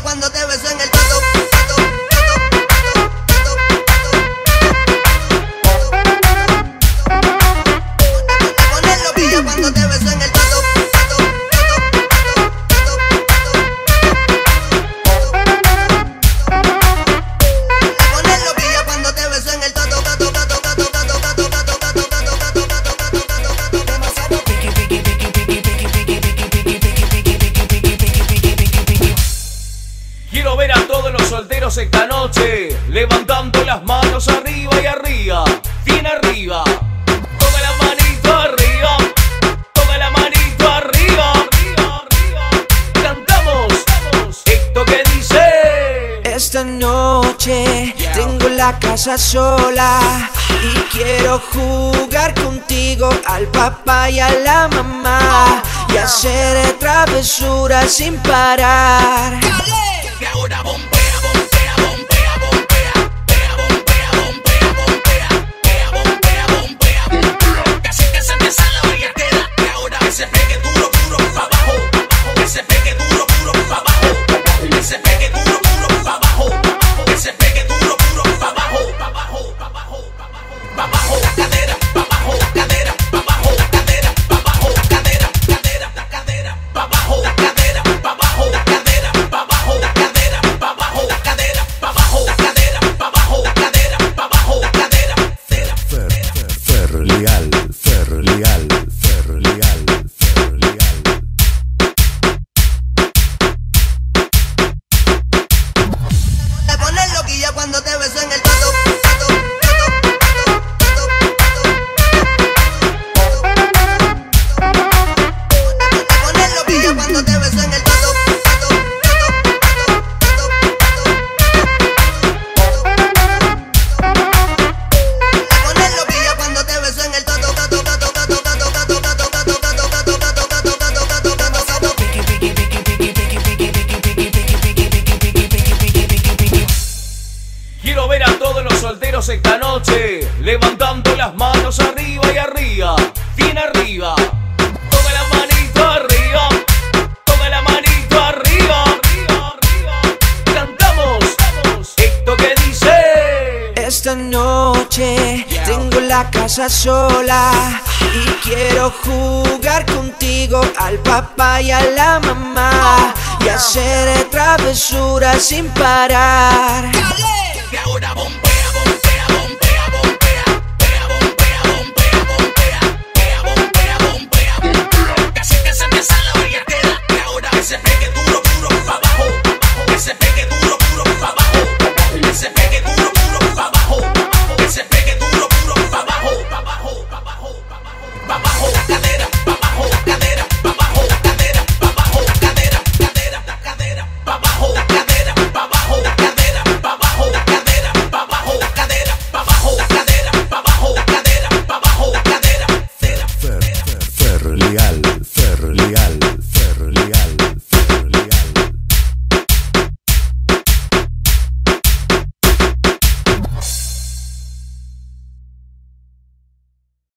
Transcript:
loquilla cuando te beso en el toto. Te pones loquilla cuando te beso en el toto. Quiero ver a todos los solteros esta noche levantando las manos arriba y arriba, bien arriba. Toda la manito arriba, toda la manito arriba, arriba, arriba. Cantamos esto que dice: esta noche tengo la casa sola y quiero jugar contigo al papá y a la mamá y hacer travesuras sin parar. Y ahora bombea, bombea, bombea, bombea, bombea, bombea, bombea, bombea, bombea, bombea. Casi que se me sale la billetera. Y ahora que se pegue duro, duro pa' abajo. Que se pegue duro, duro pa' abajo. Que se pegue duro, duro pa' abajo. Que se pegue duro, duro pa' abajo. Pa' abajo, pa' abajo, pa' abajo. Pa' abajo la cadera, pa' abajo la cadera, pa' abajo la cadera, pa' abajo la cadera, cadera, la cadera, pa' abajo la cadera, pa' abajo la cadera, pa' abajo la cadera. Ferlial, Ferlial, Ferlial, Ferlial. Te pones loquilla cuando te beso en el toto. Te pones loquilla cuando te beso en el toto. Quiero ver a todos los solteros esta noche levantando las manos arriba y arriba, bien arriba. Toda la manito arriba, toda la manito arriba, arriba, arriba. Cantamos esto que dice: esta noche tengo la casa sola y quiero jugar contigo al papá y a la mamá y hacer travesuras sin parar. Y ahora bombea.